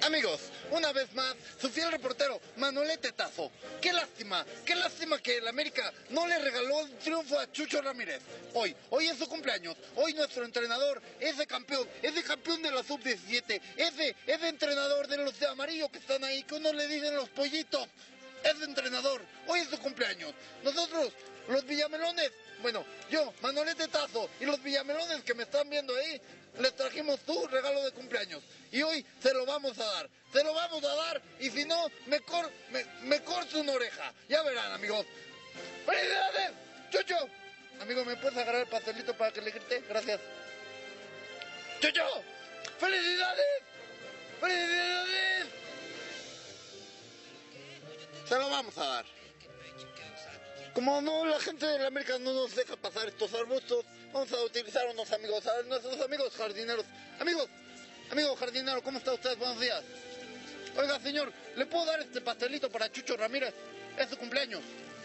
Amigos, una vez más, su fiel reportero, Manolete Tazo. Qué lástima que el América no le regaló el triunfo a Chucho Ramírez. Hoy es su cumpleaños, hoy nuestro entrenador, ese campeón de la sub-17, ese entrenador de los de amarillo que están ahí, que uno le dicen los pollitos, ese entrenador, hoy es su cumpleaños. Nosotros, los villamelones, bueno, yo, Manolete Tazo, y los villamelones que me están viendo ahí, les trajimos su regalo de cumpleaños. Y hoy se lo vamos a dar. Se lo vamos a dar y si no, me corto una oreja. Ya verán, amigos. ¡Felicidades! ¡Chucho! Amigo, ¿me puedes agarrar el pastelito para que le grite? Gracias. ¡Chucho! ¡Felicidades! ¡Felicidades! Se lo vamos a dar. Como no, la gente de la América no nos deja pasar estos arbustos, vamos a utilizar a nuestros amigos jardineros. Amigo jardinero, ¿cómo está usted? Buenos días. Oiga, señor, ¿le puedo dar este pastelito para Chucho Ramírez? Es su cumpleaños.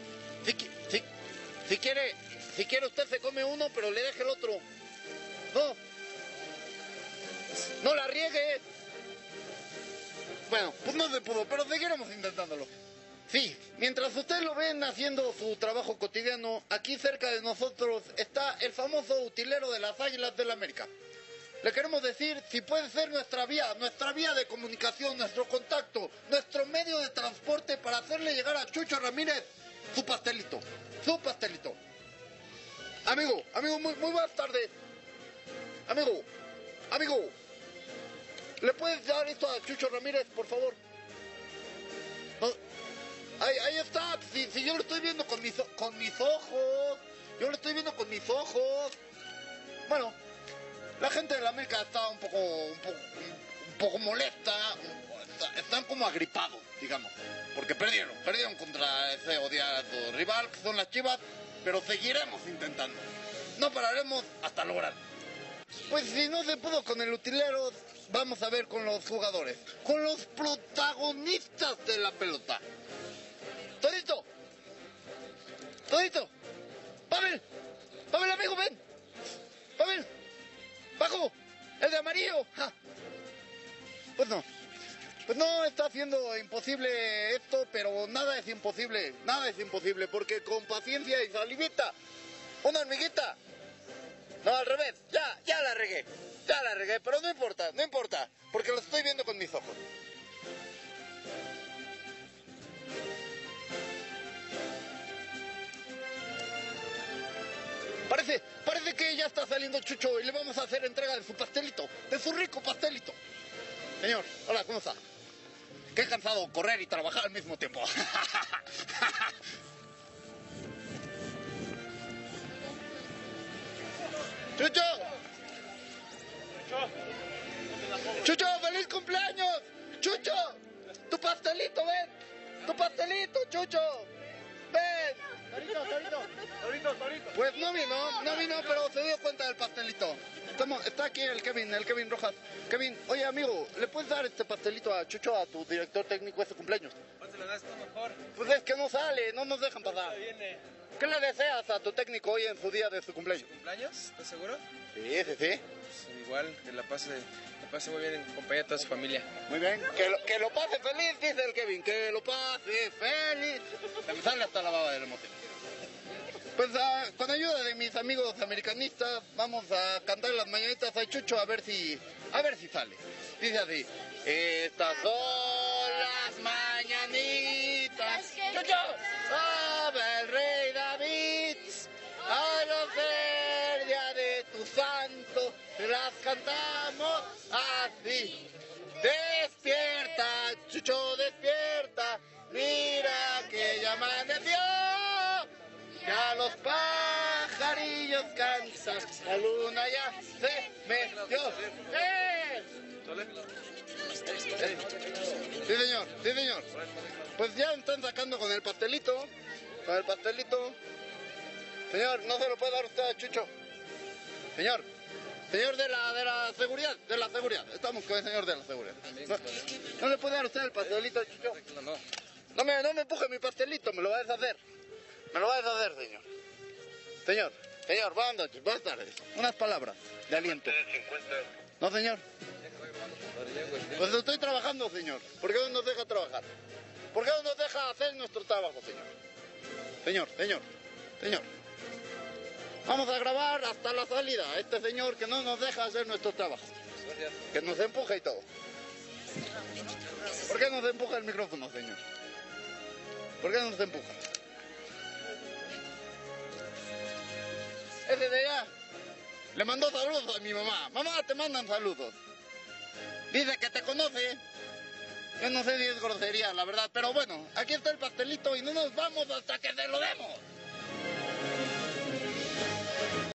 Si quiere usted se come uno, pero le deje el otro. No la riegue. Bueno, pues no se pudo, pero seguiremos intentándolo. Sí, mientras ustedes lo ven haciendo su trabajo cotidiano, aquí cerca de nosotros está el famoso utilero de las Águilas del América. Le queremos decir si puede ser nuestra vía de comunicación, nuestro contacto, nuestro medio de transporte para hacerle llegar a Chucho Ramírez su pastelito. Amigo, muy buenas tardes. Amigo, ¿le puedes dar esto a Chucho Ramírez, por favor? No. Ahí está, si yo lo estoy viendo con mis ojos, Bueno, la gente de la América está un poco molesta, están como agripados, digamos, porque perdieron contra ese odiado rival que son las Chivas, pero seguiremos intentando, no pararemos hasta lograr. Pues si no se pudo con el utilero, vamos a ver con los jugadores, con los protagonistas de la pelota. Todito, Pavel, amigo, ven, Pavel, bajo, el de amarillo. Ja. Pues no, está haciendo imposible esto, pero nada es imposible, porque con paciencia y salivita, una hormiguita, no, al revés, ya la regué, pero no importa, porque lo estoy viendo con mis ojos. Parece que ya está saliendo Chucho y le vamos a hacer entrega de su pastelito, de su rico pastelito. Señor, hola, ¿cómo está? Qué cansado correr y trabajar al mismo tiempo. ¡Chucho, feliz cumpleaños! ¡Chucho! ¡Tu pastelito, ven! ¡Tu pastelito, Chucho! ¡Ven! Torito. Pues no vino, pero se dio cuenta del pastelito. Está aquí el Kevin Rojas. Kevin, oye amigo, ¿le puedes dar este pastelito a Chucho, a tu director técnico, ese cumpleaños? ¿Cuánto le das tú mejor? Pues es que no sale, no nos dejan pasar. ¿Qué le deseas a tu técnico hoy en su día de su cumpleaños? ¿Su cumpleaños? ¿Estás seguro? Sí. Pues igual, que la pase muy bien en compañía de toda su familia. Muy bien, que lo pase feliz, dice el Kevin, que lo pase feliz. Se me sale hasta la baba de la emoción. Pues con ayuda de mis amigos americanistas vamos a cantar las mañanitas a Chucho a ver si sale. Dice así: estas son las mañanitas, Chucho, sabe el rey David, a los del día de tu santo las cantamos así. Despierta, Chucho, despierta, mira que ya amaneció. Ya los pajarillos cansan, la luna ya se metió. Sí, señor. Pues ya están sacando con el pastelito. Señor, ¿no se lo puede dar usted a Chucho? Señor de la seguridad, Estamos con el señor de la seguridad. ¿No le puede dar usted el pastelito a Chucho? No me empuje mi pastelito, me lo va a deshacer. Señor, buenas noches, buenas tardes. Unas palabras de aliento. ¿No, señor? Pues estoy trabajando, señor. ¿Por qué no nos deja trabajar? ¿Por qué no nos deja hacer nuestro trabajo, señor? Señor. Vamos a grabar hasta la salida a este señor que no nos deja hacer nuestro trabajo. Que nos empuja y todo. ¿Por qué nos empuja el micrófono, señor? ¿Por qué nos empuja? Ese de allá le mandó saludos a mi mamá. Mamá, te mandan saludos. Dice que te conoce. Yo no sé si es grosería, la verdad. Pero bueno, aquí está el pastelito y no nos vamos hasta que se lo demos.